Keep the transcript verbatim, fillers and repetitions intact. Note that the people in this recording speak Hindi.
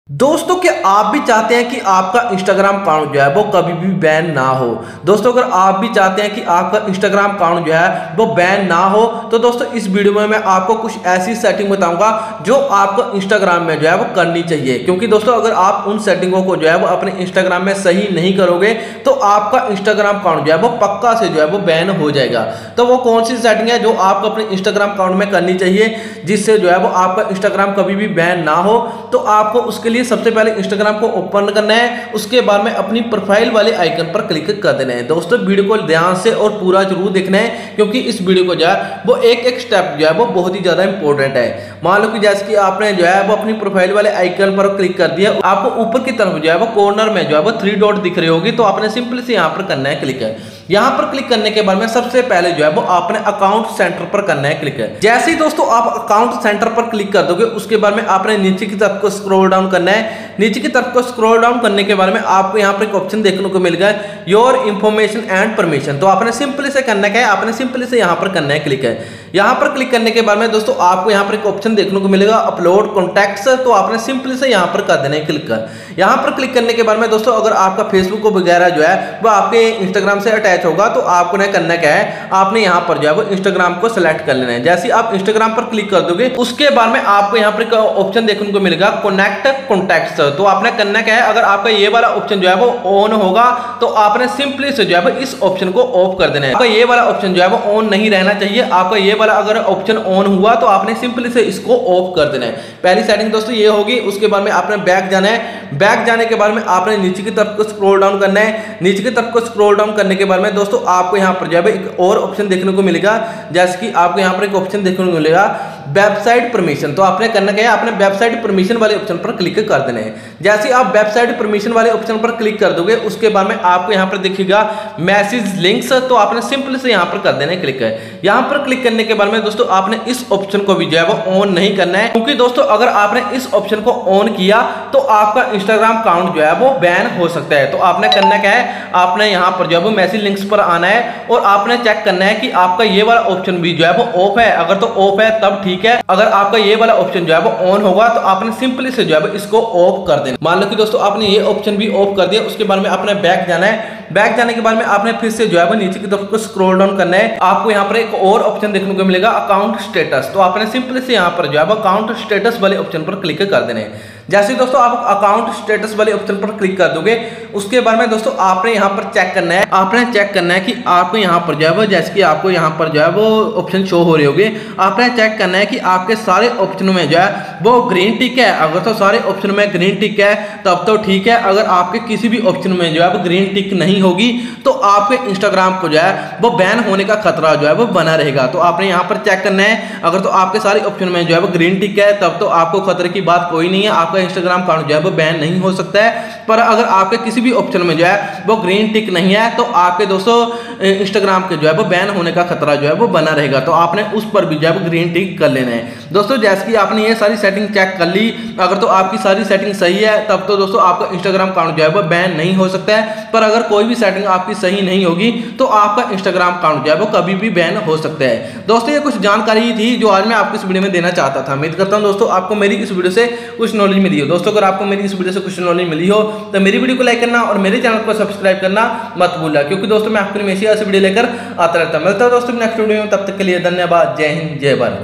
दोस्तों क्या आप भी चाहते हैं कि आपका इंस्टाग्राम अकाउंट जो है वो कभी भी बैन ना हो। दोस्तों अगर आप भी चाहते हैं कि आपका इंस्टाग्राम अकाउंट जो है वो बैन ना हो तो दोस्तों इस वीडियो में मैं आपको कुछ ऐसी सेटिंग बताऊंगा जो आपको इंस्टाग्राम में जो है वो करनी चाहिए। क्योंकि दोस्तों अगर आप उन सेटिंगों को जो है वो अपने इंस्टाग्राम में सही नहीं करोगे तो आपका इंस्टाग्राम अकाउंट जो है वो पक्का से जो है वो बैन हो जाएगा। तो वो कौन सी सेटिंग है जो आपको अपने इंस्टाग्राम अकाउंट में करनी चाहिए जिससे जो है वो आपका इंस्टाग्राम कभी भी बैन ना हो। तो आपको उसके लिए सबसे पहले इंस्टाग्राम को ओपन करना है, उसके बाद में अपनी प्रोफाइल वाले आइकन पर क्लिक कर देना है। दोस्तों वीडियो को ध्यान से और पूरा जरूर देखना है क्योंकि इस वीडियो को जो है वो एक एक स्टेप जो है वो बहुत ही ज्यादा इंपॉर्टेंट है। मान लो कि जैसे कि आपने जो है वो अपनी प्रोफाइल वाले आइकन पर क्लिक कर दिया, आपको ऊपर की तरफ जो है वो कॉर्नर में जो है वो थ्री डॉट दिख रही होगी, तो आपने सिंपल से यहाँ पर करना है क्लिक है। यहाँ पर क्लिक करने के बाद में सबसे पहले जो है वो आपने अकाउंट सेंटर पर करना है क्लिक है। जैसे ही दोस्तों आप अकाउंट सेंटर पर क्लिक कर दोगे उसके बाद में आपने नीचे की तरफ को स्क्रॉल डाउन करना है। नीचे की तरफ को स्क्रॉल डाउन करने के बाद में आपको यहाँ पर एक ऑप्शन देखने को मिलेगा योर इंफॉर्मेशन एंड परमिशन। तो आपने सिंपली से करना क्या है, आपने सिंपली से यहाँ पर करना है क्लिक है। यहाँ पर क्लिक करने के बाद में दोस्तों आपको यहाँ पर एक ऑप्शन देखने को मिलेगा अपलोड कॉन्टैक्ट्स। तो आपने सिंपली से यहाँ पर कर देना है क्लिक कर। यहाँ पर क्लिक करने के बाद में दोस्तों अगर आपका फेसबुक वगैरह जो है वो आपके इंस्टाग्राम से अटैच होगा तो आपको ना करना क्या है, आपने यहाँ पर जो है वो इंस्टाग्राम को सिलेक्ट कर लेना है। जैसे ही आप इंस्टाग्राम पर क्लिक कर दोगे उसके बाद में आपको यहाँ पर ऑप्शन देखने को मिलेगा कनेक्ट कॉन्टैक्ट्स। तो आपने करना क्या है, अगर आपका ये वाला ऑप्शन जो है वो ऑन होगा तो आपने सिंपली से जो है वो इस ऑप्शन को ऑफ कर देना है। आपका ये वाला ऑप्शन जो है वो ऑन नहीं रहना चाहिए। आपका ये वाला अगर ऑप्शन ऑन हुआ तो आपने सिंपली से इसको ऑफ कर देना है। पहली सेटिंग दोस्तों ये होगी। उसके बाद में आपने बैक जाना है। बैक जाने के बाद में आपने नीचे की तरफ को स्क्रॉल डाउन करना है। नीचे की तरफ को स्क्रॉल डाउन करने के बाद में दोस्तों आपको यहाँ पर जो है एक और ऑप्शन देखने को मिलेगा। जैसे कि आपको यहाँ पर एक ऑप्शन देखने को मिलेगा वेबसाइट परमिशन। तो आपने करना क्या है, आपने वेबसाइट परमिशन वाले ऑप्शन पर क्लिक कर देना है। जैसे ही आप वेबसाइट परमिशन वाले ऑप्शन पर क्लिक कर दोगे उसके बाद में आपको यहाँ पर दिखेगा मैसेज लिंक्स। तो आपने सिंपल से यहाँ पर कर देना है क्लिक है। यहाँ पर क्लिक करने के बाद में दोस्तों आपने इस ऑप्शन को भी जो है वो ऑन नहीं करना है, क्योंकि दोस्तों अगर आपने इस ऑप्शन को ऑन किया तो आपका इंस्टाग्राम अकाउंट जो है वो बैन हो सकता है। तो आपने करना क्या है, आपने यहाँ पर जो है वो मैसेज लिंक्स पर आना है और आपने चेक करना है कि आपका ये वाला ऑप्शन भी जो है वो ऑफ है। अगर तो ऑफ है तब ठीक है, अगर आपका ये वाला ऑप्शन जो है वो ऑन होगा तो आपने सिंपली से जो है वो इसको ऑफ कर देना। मान लो कि दोस्तों आपने ये ऑप्शन भी ऑफ कर दिया, उसके बाद में आपने बैक जाना है। बैक जाने के बाद में आपने फिर से जो है वो नीचे की तरफ को स्क्रॉल डाउन करना है। आपको यहाँ पर एक और ऑप्शन देखने को मिलेगा अकाउंट स्टेटस। तो आपने सिंपली से यहाँ पर जो है वो अकाउंट स्टेटस वाले ऑप्शन पर क्लिक कर देना है। जैसे दोस्तों आप अकाउंट स्टेटस वाले ऑप्शन पर क्लिक कर दोगे उसके बाद में दोस्तों आपने यहाँ पर चेक करना है, आपने चेक करना है कि आपको यहाँ पर जो है वो जैसे कि आपको यहाँ पर जो है वो ऑप्शन शो हो रहे होंगे, आपने चेक करना है कि आपके सारे ऑप्शनों में जो है वो ग्रीन टिक है। अगर तो सारे ऑप्शन में ग्रीन टिक है तब तो ठीक है। अगर आपके किसी भी ऑप्शन में जो है वो ग्रीन टिक नहीं होगी तो आपके इंस्टाग्राम को जो है वो बैन होने का खतरा जो है वो बना रहेगा। तो आपने यहाँ पर चेक करना है, अगर तो आपके सारे ऑप्शन में जो है वो ग्रीन टिक है तब तो आपको खतरे की बात कोई नहीं है, आपका इंस्टाग्राम अकाउंट जो है वो बैन नहीं हो सकता है। पर अगर आपके किसी भी ऑप्शन में जो है वो ग्रीन टिक नहीं है तो आपके दोस्तों इंस्टाग्राम के जो है वो बैन होने का खतरा जो है वो बना रहेगा। तो आपने उस पर भी जो है वो ग्रीन टिक कर लेना है। दोस्तों जैसे कि आपने ये सारी सेटिंग चेक कर ली, अगर तो आपकी सारी सेटिंग सही है तब तो दोस्तों आपका इंस्टाग्राम अकाउंट जो है वो बैन नहीं हो सकता है। पर अगर कोई भी सेटिंग आपकी सही नहीं होगी तो आपका इंस्टाग्राम अकाउंट जो है वो कभी भी बैन हो सकता है। दोस्तों ये कुछ जानकारी थी जो आज मैं आपको इस वीडियो में देना चाहता था। उम्मीद करता हूं दोस्तों आपको मेरी इस वीडियो से कुछ नॉलेज मिली हो। दोस्तों अगर आपको मेरी इस वीडियो से कुछ नॉलेज मिली हो तो मेरी वीडियो को लाइक करना और मेरे चैनल को सब्सक्राइब करना मत भूलना, क्योंकि दोस्तों मैं आपको हमेशा ऐसी वीडियो लेकर आता रहता हूं। मिलता है दोस्तों नेक्स्ट वीडियो में, तब तक के लिए धन्यवाद। जय हिंद, जय भारत।